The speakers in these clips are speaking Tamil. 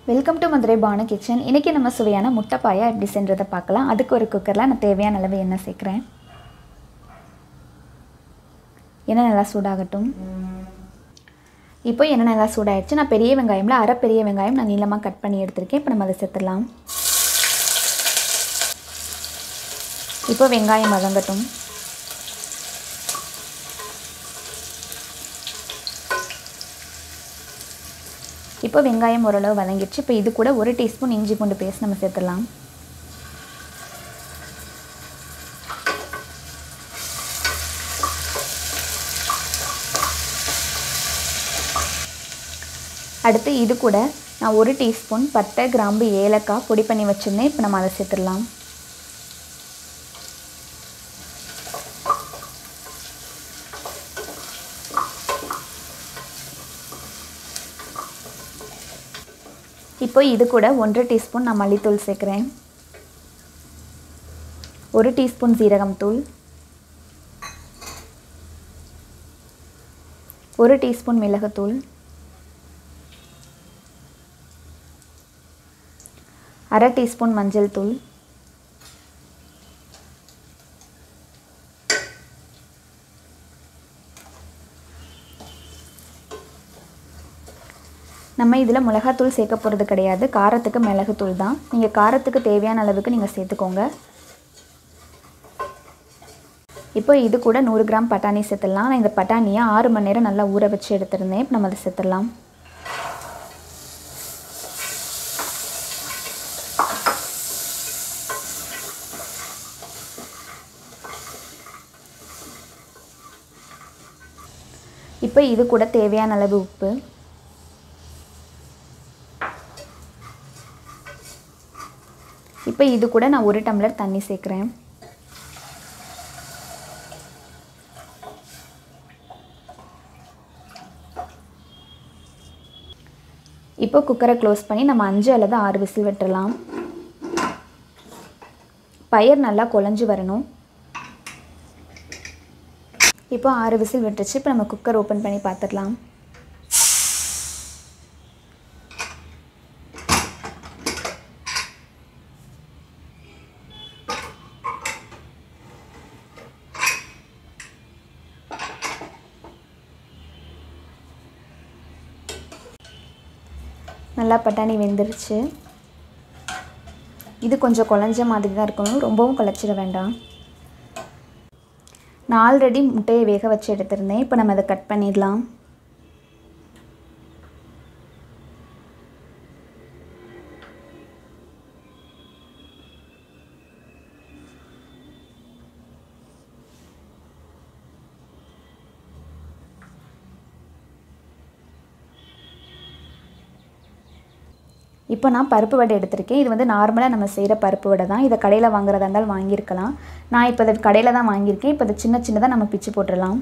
Welcome to Madurai Banu kitchen. இன்றைக்கி நம்ம சுவையான முட்டை பாயா எப்படி செஞ்சதை பார்க்கலாம். அதுக்கு ஒரு குக்கரில் நான் தேவையான அளவு எண்ணெய் சேர்க்குறேன். எண்ணெய் நல்லா சூடாகட்டும். இப்போ எண்ணெய் நல்லா சூடாகிடுச்சு. நான் பெரிய வெங்காயமில் அரை பெரிய வெங்காயம் நான் நீளமாக கட் பண்ணி எடுத்திருக்கேன். இப்போ நம்ம அதை சேர்த்துடலாம். இப்போ வெங்காயம் வதங்கட்டும். இப்போ வெங்காயம் ஓரளவு வதங்கிடுச்சு. இப்போ இது கூட 1 டீஸ்பூன் இஞ்சி பூண்டு பேஸ்ட் நம்ம சேர்த்துடலாம். அடுத்து இது கூட நான் 1 டீஸ்பூன் பட்டை, கிராம்பு, ஏலக்காய் பொடி பண்ணி வச்சுருந்தேன். இப்போ நம்ம அதை சேர்த்துடலாம். இப்போ இது கூட 1 டீஸ்பூன் நான் மல்லித்தூள் சேர்க்குறேன். 1 டீஸ்பூன் சீரகம் தூள், 1 டீஸ்பூன் மிளகுத்தூள், 1/2 டீஸ்பூன் மஞ்சள் தூள், நம்ம இதில் மிளகாத்தூள் சேர்க்க போகிறது கிடையாது. காரத்துக்கு மிளகுத்தூள் தான். நீங்கள் காரத்துக்கு தேவையான அளவுக்கு நீங்கள் சேர்த்துக்கோங்க. இப்போ இது கூட 100 கிராம் பட்டாணி சேர்த்துடலாம். நான் இந்த பட்டாணியை 6 மணி நேரம் நல்லா ஊற வச்சு எடுத்துருந்தேன். இப்போ நம்ம அதை சேர்த்துடலாம். இப்போ இது கூட தேவையான அளவு உப்பு, இப்போ இது கூட நான் 1 டம்ளர் தண்ணி சேர்க்குறேன். இப்போ குக்கரை க்ளோஸ் பண்ணி நம்ம 5 அல்லது 6 விசில் விட்டுறலாம். பயிர் நல்லா குழஞ்சி வரணும். இப்போ 6 விசில் விட்டுருச்சு. இப்போ நம்ம குக்கர் ஓப்பன் பண்ணி பார்த்துடலாம். நல்லா பட்டாணி வெந்துருச்சு. இது கொஞ்சம் குழஞ்ச மாதிரி தான் இருக்கணும், ரொம்பவும் குழச்சிட வேண்டாம். நான் ஆல்ரெடி முட்டையை வேக வச்சு எடுத்திருந்தேன். இப்போ நம்ம அதை கட் பண்ணிடலாம். இப்போ நான் பருப்பு வடை எடுத்திருக்கேன். இது வந்து நார்மலாக நம்ம செய்கிற பருப்பு வடை தான். இதை கடையில் வாங்குறதா இருந்தால் வாங்கியிருக்கலாம். நான் இப்போ அதை கடையில் தான் வாங்கியிருக்கேன். இப்போ அதை சின்ன சின்னதாக நம்ம பிச்சு போட்டுடலாம்.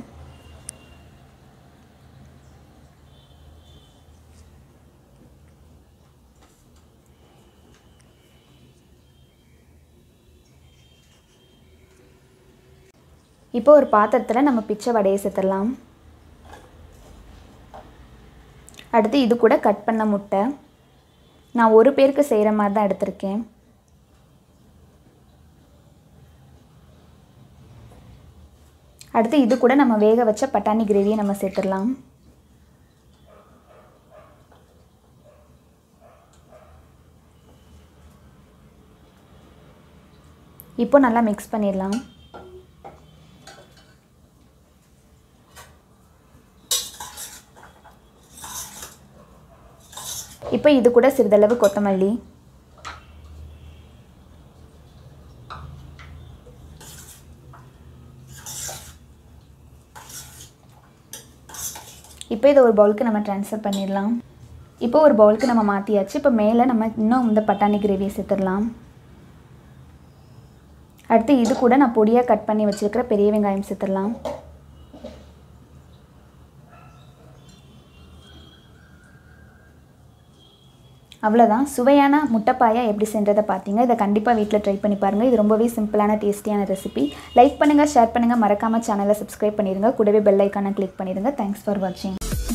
இப்போ ஒரு பாத்திரத்தில் நம்ம பிச்சை வடையை சேர்த்துடலாம். அடுத்து இது கூட கட் பண்ண முட்டை, நான் 1 பேருக்கு செய்கிற மாதிரி தான் எடுத்திருக்கேன். அடுத்து இது கூட நம்ம வேக வச்ச பட்டாணி கிரேவியை நம்ம சேர்த்துடலாம். இப்போ நல்லா மிக்ஸ் பண்ணிடலாம். இப்போ இது கூட சிறிதளவு கொத்தமல்லி, இப்போ இதை ஒரு பவுலுக்கு நம்ம ட்ரான்ஸ்ஃபர் பண்ணிடலாம். இப்போ ஒரு பவுலுக்கு நம்ம மாற்றியாச்சு. இப்போ மேலே நம்ம இன்னும் இந்த பட்டாணி கிரேவியை சேர்த்துடலாம். அடுத்து இது கூட நான் பொடியாக கட் பண்ணி வச்சுருக்கிற பெரிய வெங்காயம் சேர்த்துடலாம். அவ்வளோதான். சுவையான முட்டை பாயா எப்படி செஞ்சதை பார்த்தீங்க. இதை கண்டிப்பாக வீட்டில் ட்ரை பண்ணி பாருங்கள். இது ரொம்பவே சிம்பிளான டேஸ்டியான ரெசிபி. லைக் பண்ணுங்கள், ஷேர் பண்ணுங்கள், மறக்காமல் சேனலை சப்ஸ்கிரைப் பண்ணிடுங்க. கூடவே பெல் ஐக்கானை கிளிக் பண்ணிடுங்க. தேங்க்ஸ் ஃபார் வாட்சிங்.